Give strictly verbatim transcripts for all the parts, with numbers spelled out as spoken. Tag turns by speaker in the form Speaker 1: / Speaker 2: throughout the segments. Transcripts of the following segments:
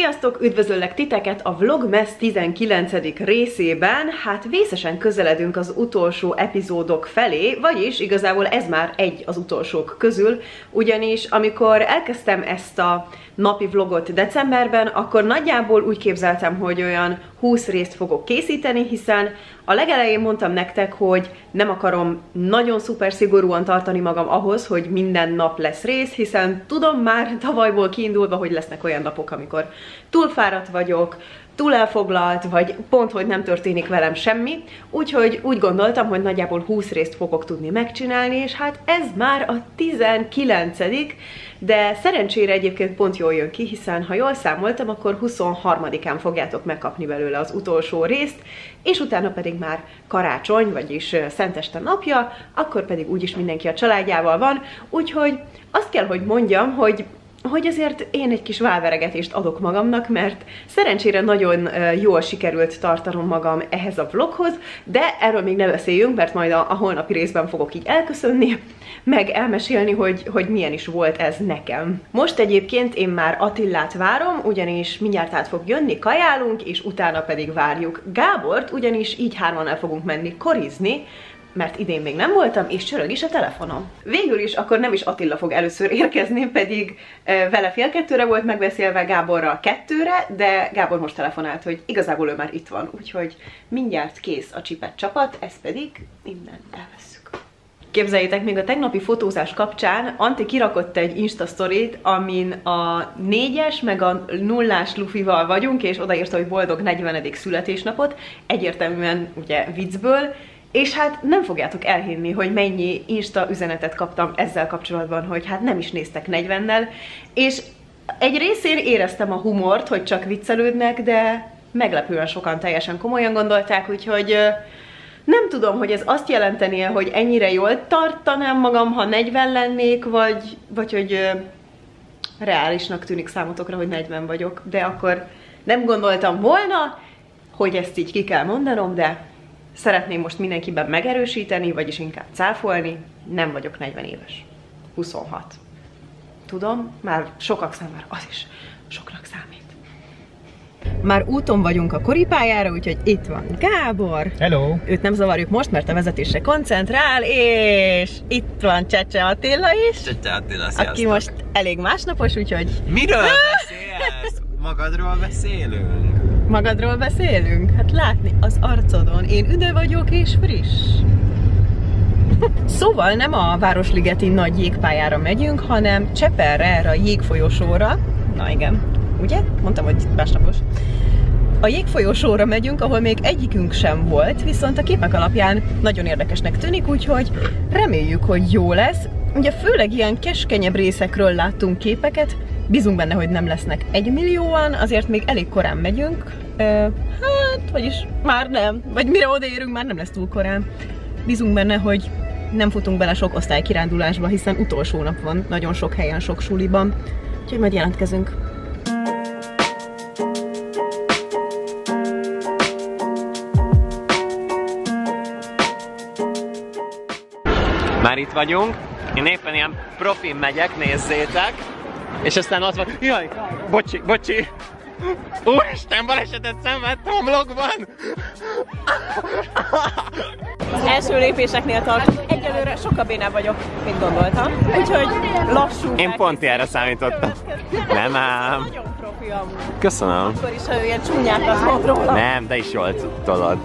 Speaker 1: Sziasztok! Üdvözöllek titeket a Vlogmas tizenkilencedik részében. Hát vészesen közeledünk az utolsó epizódok felé, vagyis igazából ez már egy az utolsók közül, ugyanis amikor elkezdtem ezt a napi vlogot decemberben, akkor nagyjából úgy képzeltem, hogy olyan húsz részt fogok készíteni, hiszen a legelején mondtam nektek, hogy nem akarom nagyon szuper szigorúan tartani magam ahhoz, hogy minden nap lesz rész, hiszen tudom már tavalyból kiindulva, hogy lesznek olyan napok, amikor túlfáradt vagyok, túl elfoglalt, vagy pont, hogy nem történik velem semmi, úgyhogy úgy gondoltam, hogy nagyjából húsz részt fogok tudni megcsinálni, és hát ez már a tizenkilencedik, de szerencsére egyébként pont jól jön ki, hiszen ha jól számoltam, akkor huszonharmadikán fogjátok megkapni belőle az utolsó részt, és utána pedig már karácsony, vagyis Szenteste napja, akkor pedig úgyis mindenki a családjával van, úgyhogy azt kell, hogy mondjam, hogy hogy azért én egy kis válveregetést adok magamnak, mert szerencsére nagyon jól sikerült tartanom magam ehhez a vloghoz, de erről még ne beszéljünk, mert majd a, a holnapi részben fogok így elköszönni, meg elmesélni, hogy, hogy milyen is volt ez nekem. Most egyébként én már Attilát várom, ugyanis mindjárt át fog jönni, kajálunk, és utána pedig várjuk Gábort, ugyanis így hárman el fogunk menni korizni, mert idén még nem voltam, és csörög is a telefonom. Végül is akkor nem is Attila fog először érkezni, pedig e, vele fél kettőre volt megbeszélve, Gáborral kettőre, de Gábor most telefonált, hogy igazából ő már itt van, úgyhogy mindjárt kész a csipet csapat, ezt pedig innen elvesszük. Képzeljétek, még a tegnapi fotózás kapcsán Antti kirakott egy Insta sztorit, amin a négyes meg a nullás lufival vagyunk, és odaírta, hogy boldog negyvenedik születésnapot, egyértelműen ugye viccből, és hát nem fogjátok elhinni, hogy mennyi Insta üzenetet kaptam ezzel kapcsolatban, hogy hát nem is néztek negyvennel, és egy részén éreztem a humort, hogy csak viccelődnek, de meglepően sokan teljesen komolyan gondolták, úgyhogy nem tudom, hogy ez azt jelentenie, hogy ennyire jól tartanám magam, ha negyven lennék, vagy, vagy hogy reálisnak tűnik számotokra, hogy negyven vagyok, de akkor nem gondoltam volna, hogy ezt így ki kell mondanom, de szeretném most mindenkiben megerősíteni, vagyis inkább cáfolni, nem vagyok negyven éves. huszonhat. Tudom, már sokak számára az is soknak számít. Már úton vagyunk a koripályára, úgyhogy itt van Gábor.
Speaker 2: Hello!
Speaker 1: Őt nem zavarjuk most, mert a vezetésre koncentrál, és itt van Csecse Attila is.
Speaker 2: Csecse Attila, sziasztok!
Speaker 1: Aki most elég másnapos, úgyhogy...
Speaker 2: Miről beszélsz? Magadról beszélünk?
Speaker 1: Magadról beszélünk? Hát látni az arcodon. Én üde vagyok és friss. Szóval nem a Városligeti nagy jégpályára megyünk, hanem Cseperre, erre a jégfolyosóra. Na igen, ugye? Mondtam, hogy másnapos. A jégfolyosóra megyünk, ahol még egyikünk sem volt, viszont a képek alapján nagyon érdekesnek tűnik, úgyhogy reméljük, hogy jó lesz. Ugye főleg ilyen keskenyebb részekről láttunk képeket, bízunk benne, hogy nem lesznek egymillióan, azért még elég korán megyünk. Uh, hát, vagyis már nem. Vagy mire odaérünk, már nem lesz túl korán. Bízunk benne, hogy nem futunk bele sok osztálykirándulásba, hiszen utolsó nap van nagyon sok helyen, sok suliban. Úgyhogy majd jelentkezünk.
Speaker 2: Már itt vagyunk. Én éppen ilyen profin megyek, nézzétek. És aztán ott van, jaj, bocsi, bocsi. Úristen, balesetet szenvedtem a vlogban.
Speaker 1: Az első lépéseknél tartunk. Egyelőre sokkal bénább vagyok, mint gondoltam. Úgyhogy lassú.
Speaker 2: Én pont ilyenre számítottam. Nem ám.
Speaker 1: Nagyon profi amúgy.
Speaker 2: Köszönöm.
Speaker 1: Akkor is, ha ő ilyen csúnyákat mond róla.
Speaker 2: Nem, de is jól tudod.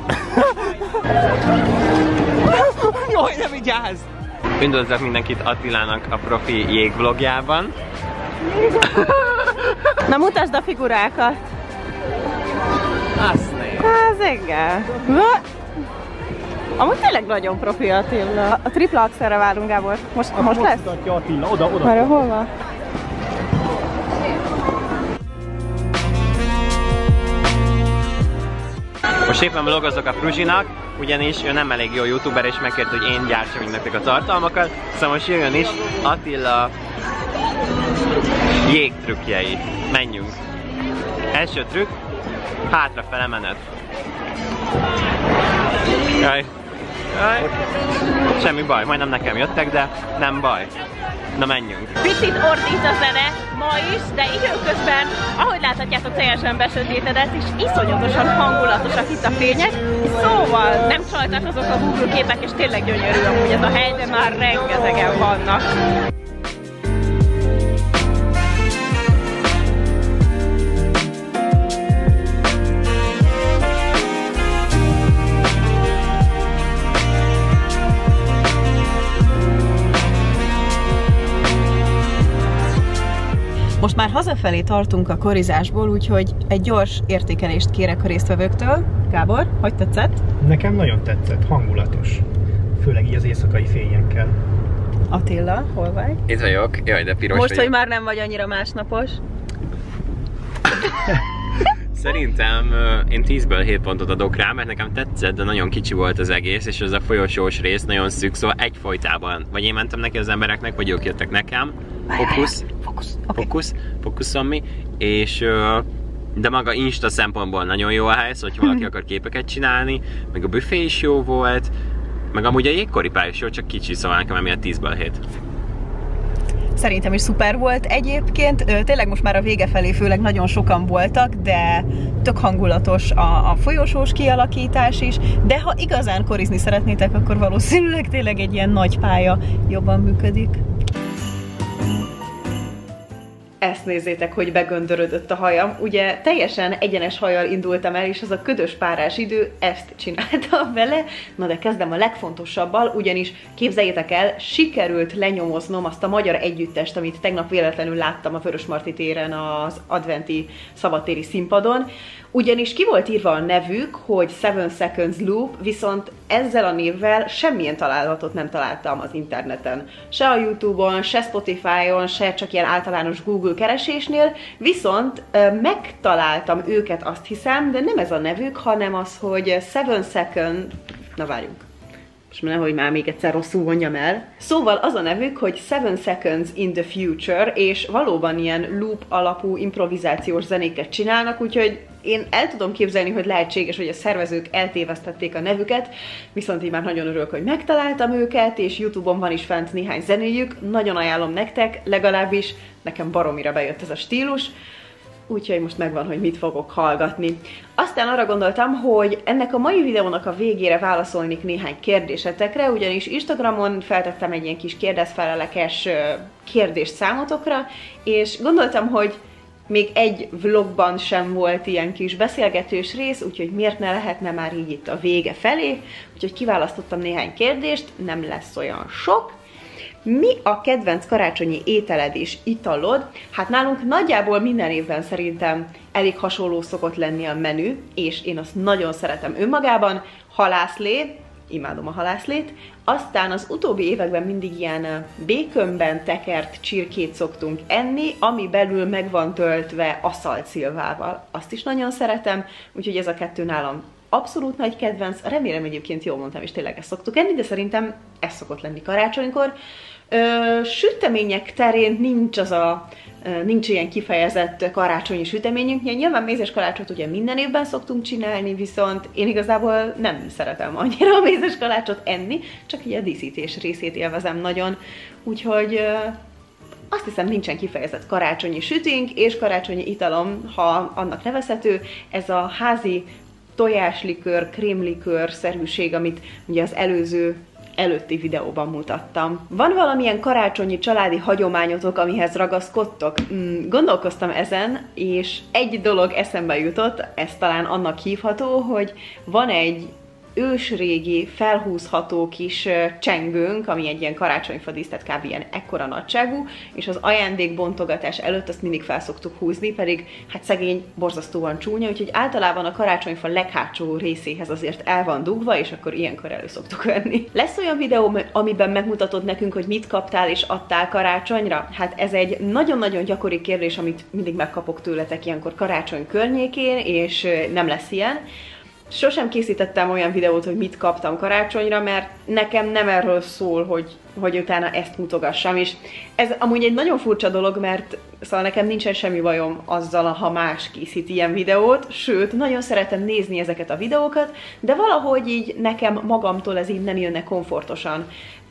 Speaker 2: Jaj, nem vigyázz! Üdvözlök mindenkit Attilának a profi jégvlogjában.
Speaker 1: Na mutasd a figurákat!
Speaker 2: Azt nézd!
Speaker 1: Az igen! Amúgy tényleg nagyon profi Attila. A tripla axelre várunk, Gábor. Most, most, most lesz?
Speaker 3: Attila, oda, oda.
Speaker 1: Már hol van?
Speaker 2: Most éppen vlogozok a Fruzsinak, ugyanis ő nem elég jó youtuber, és megkért, hogy én gyártsam nektek a tartalmakat. Szóval most jöjjön is Attila jégtrükkjei. Menjünk! Első trükk, hátrafele menet. Jaj. Jaj. Semmi baj, majdnem nekem jöttek, de nem baj. Na menjünk.
Speaker 3: Picit ordít a zene ma is, de időközben, ahogy láthatjátok, teljesen besötétedett, és iszonyatosan hangulatosak itt a fények. Szóval nem csaltak azok a Google képek, és tényleg gyönyörű amúgy ez a hely, de már rengetegen vannak.
Speaker 1: Most már hazafelé tartunk a korizásból, úgyhogy egy gyors értékelést kérek a résztvevőktől. Gábor, hogy tetszett?
Speaker 4: Nekem nagyon tetszett, hangulatos. Főleg így az éjszakai fényekkel.
Speaker 1: Attila, hol vagy?
Speaker 2: Itt vagyok, jaj, de piros
Speaker 1: Most,
Speaker 2: vagyok.
Speaker 1: hogy már nem vagy annyira másnapos.
Speaker 2: Szerintem uh, én tízből hét pontot adok rá, mert nekem tetszett, de nagyon kicsi volt az egész, és ez a folyosós rész nagyon szűk, szóval egyfolytában. Vagy én mentem neki az embereknek, vagy ők jöttek nekem. Fókusz,
Speaker 1: Fókusz, okay.
Speaker 2: fókusz, fókusz on me, és uh, de maga Insta szempontból nagyon jó a hely, szóval, hogy valaki akar képeket csinálni, meg a büfé is jó volt, meg amúgy a jégkoripály is jó, csak kicsi, szóval nekem emiatt tízből hét.
Speaker 1: Szerintem is szuper volt egyébként, tényleg most már a vége felé főleg nagyon sokan voltak, de tök hangulatos a, a folyosós kialakítás is, de ha igazán korizni szeretnétek, akkor valószínűleg tényleg egy ilyen nagy pálya jobban működik. Ezt nézzétek, hogy begöndörödött a hajam. Ugye teljesen egyenes hajjal indultam el, és az a ködös párás idő ezt csinálta vele. Na de kezdem a legfontosabbal, ugyanis képzeljétek el, sikerült lenyomoznom azt a magyar együttest, amit tegnap véletlenül láttam a Vörösmarty téren az adventi szabadtéri színpadon. Ugyanis ki volt írva a nevük, hogy Seven Seconds Loop, viszont ezzel a névvel semmilyen találatot nem találtam az interneten. Se a YouTube-on, se Spotify-on, se csak ilyen általános Google keresésnél, viszont megtaláltam őket, azt hiszem, de nem ez a nevük, hanem az, hogy Seven Second... Na várjunk. Most nehogy már még egyszer rosszul mondjam el. Szóval az a nevük, hogy Seven Seconds in the Future, és valóban ilyen loop alapú improvizációs zenéket csinálnak, úgyhogy én el tudom képzelni, hogy lehetséges, hogy a szervezők eltévesztették a nevüket, viszont én már nagyon örülök, hogy megtaláltam őket, és YouTube-on van is fent néhány zenéjük, nagyon ajánlom nektek, legalábbis nekem baromira bejött ez a stílus, úgyhogy most megvan, hogy mit fogok hallgatni. Aztán arra gondoltam, hogy ennek a mai videónak a végére válaszolnék néhány kérdésetekre, ugyanis Instagramon feltettem egy ilyen kis kérdezfelelekes kérdést számotokra, és gondoltam, hogy még egy vlogban sem volt ilyen kis beszélgetős rész, úgyhogy miért ne lehetne már így itt a vége felé, úgyhogy kiválasztottam néhány kérdést, nem lesz olyan sok. Mi a kedvenc karácsonyi ételed és italod? Hát nálunk nagyjából minden évben szerintem elég hasonló szokott lenni a menü, és én azt nagyon szeretem önmagában. Halászlé, imádom a halászlét. Aztán az utóbbi években mindig ilyen békönben tekert csirkét szoktunk enni, ami belül meg van töltve aszalt szilvával. Azt is nagyon szeretem, úgyhogy ez a kettő nálam abszolút nagy kedvenc. Remélem egyébként jól mondtam, és tényleg ezt szoktuk enni, de szerintem ez szokott lenni karácsonykor. Ö, sütemények terén nincs az a, nincs ilyen kifejezett karácsonyi süteményünk. Nyilván mézes kalácsot ugye minden évben szoktunk csinálni, viszont én igazából nem szeretem annyira a mézes kalácsot enni, csak így a díszítés részét élvezem nagyon. Úgyhogy ö, azt hiszem nincsen kifejezett karácsonyi sütink, és karácsonyi italom, ha annak nevezhető, ez a házi tojáslikőr, krémlikőr szerűség, amit ugye az előző előtti videóban mutattam. Van valamilyen karácsonyi családi hagyományotok, amihez ragaszkodtok? Mm, gondolkoztam ezen, és egy dolog eszembe jutott, ez talán annak hívható, hogy van egy ősrégi, felhúzható kis csengőnk, ami egy ilyen karácsonyfa díszlet, kb. Ilyen ekkora nagyságú, és az ajándékbontogatás előtt azt mindig fel szoktuk húzni, pedig hát szegény borzasztóan csúnya, úgyhogy általában a karácsonyfa leghátsó részéhez azért el van dugva, és akkor ilyenkor elő szoktuk venni. Lesz olyan videó, amiben megmutatod nekünk, hogy mit kaptál és adtál karácsonyra? Hát ez egy nagyon-nagyon gyakori kérdés, amit mindig megkapok tőletek ilyenkor karácsony környékén, és nem lesz ilyen. Sosem készítettem olyan videót, hogy mit kaptam karácsonyra, mert nekem nem erről szól, hogy, hogy utána ezt mutogassam, és ez amúgy egy nagyon furcsa dolog, mert szóval nekem nincsen semmi bajom azzal, ha más készít ilyen videót, sőt, nagyon szeretem nézni ezeket a videókat, de valahogy így nekem magamtól ez így nem jönne komfortosan.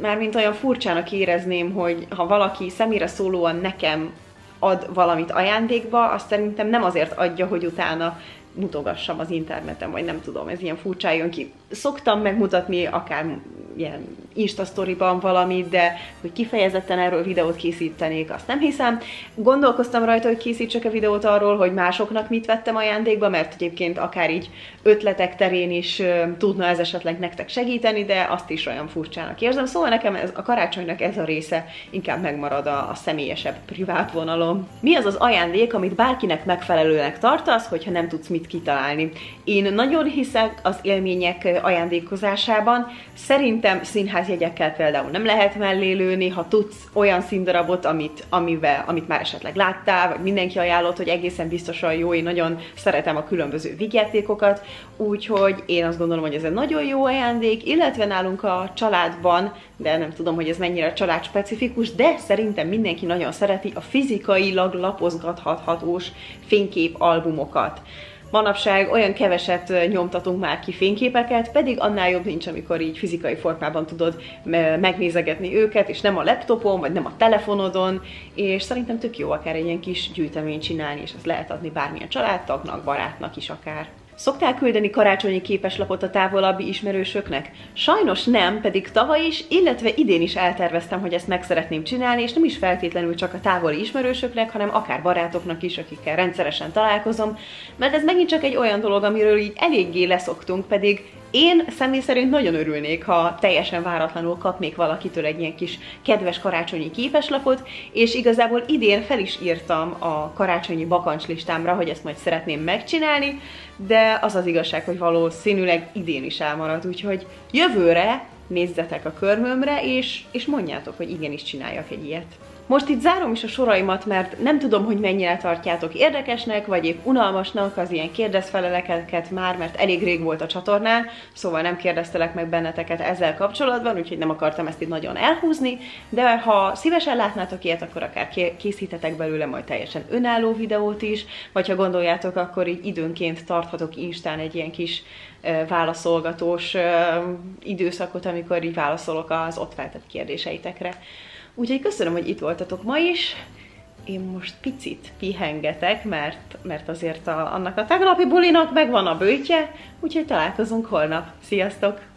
Speaker 1: mármint olyan furcsának érezném, hogy ha valaki személyre szólóan nekem ad valamit ajándékba, azt szerintem nem azért adja, hogy utána mutogassam az interneten, vagy nem tudom, ez ilyen furcsán jön ki. Szoktam megmutatni akár ilyen Insta-sztoriban valamit, de hogy kifejezetten erről videót készítenék, azt nem hiszem. Gondolkoztam rajta, hogy készítsek a videót arról, hogy másoknak mit vettem ajándékba, mert egyébként akár így ötletek terén is uh, tudna ez esetleg nektek segíteni, de azt is olyan furcsának érzem. Szóval nekem ez, a karácsonynak ez a része inkább megmarad a, a személyesebb privát vonalom. Mi az az ajándék, amit bárkinek megfelelőnek tartasz, hogyha nem tudsz mit kitalálni? Én nagyon hiszek az élmények ajándékozásában. Szerintem színházjegyekkel például nem lehet mellé lőni, ha tudsz olyan színdarabot, amit, amivel, amit már esetleg láttál, vagy mindenki ajánlott, hogy egészen biztosan jó, én nagyon szeretem a különböző vígjátékokat, úgyhogy én azt gondolom, hogy ez egy nagyon jó ajándék, illetve nálunk a családban, de nem tudom, hogy ez mennyire családspecifikus, de szerintem mindenki nagyon szereti a fizikailag lapozgathatós fényképalbumokat. Manapság olyan keveset nyomtatunk már ki fényképeket, pedig annál jobb nincs, amikor így fizikai formában tudod megnézegetni őket, és nem a laptopon, vagy nem a telefonodon, és szerintem tök jó akár egy ilyen kis gyűjteményt csinálni, és azt lehet adni bármilyen családtagnak, barátnak is akár. Szoktál küldeni karácsonyi képeslapot a távolabbi ismerősöknek? Sajnos nem, pedig tavaly is, illetve idén is elterveztem, hogy ezt meg szeretném csinálni, és nem is feltétlenül csak a távoli ismerősöknek, hanem akár barátoknak is, akikkel rendszeresen találkozom, mert ez megint csak egy olyan dolog, amiről így eléggé leszoktunk, pedig én személy szerint nagyon örülnék, ha teljesen váratlanul kapnék valakitől egy ilyen kis kedves karácsonyi képeslapot, és igazából idén fel is írtam a karácsonyi bakancslistámra, hogy ezt majd szeretném megcsinálni, de az az igazság, hogy valószínűleg idén is elmarad, úgyhogy jövőre nézzetek a körmömre, és, és mondjátok, hogy igenis csináljak egy ilyet. Most itt zárom is a soraimat, mert nem tudom, hogy mennyire tartjátok érdekesnek, vagy épp unalmasnak az ilyen kérdezfeleleket már, mert elég rég volt a csatornán, szóval nem kérdeztelek meg benneteket ezzel kapcsolatban, úgyhogy nem akartam ezt itt nagyon elhúzni, de ha szívesen látnátok ilyet, akkor akár készíthetek belőle majd teljesen önálló videót is, vagy ha gondoljátok, akkor így időnként tarthatok Instán egy ilyen kis válaszolgatós időszakot, amikor így válaszolok az ott feltett kérdéseitekre. Úgyhogy köszönöm, hogy itt voltatok ma is. Én most picit pihengetek, mert, mert azért a, annak a tegnapi bulinak megvan a bőtje, úgyhogy találkozunk holnap. Sziasztok!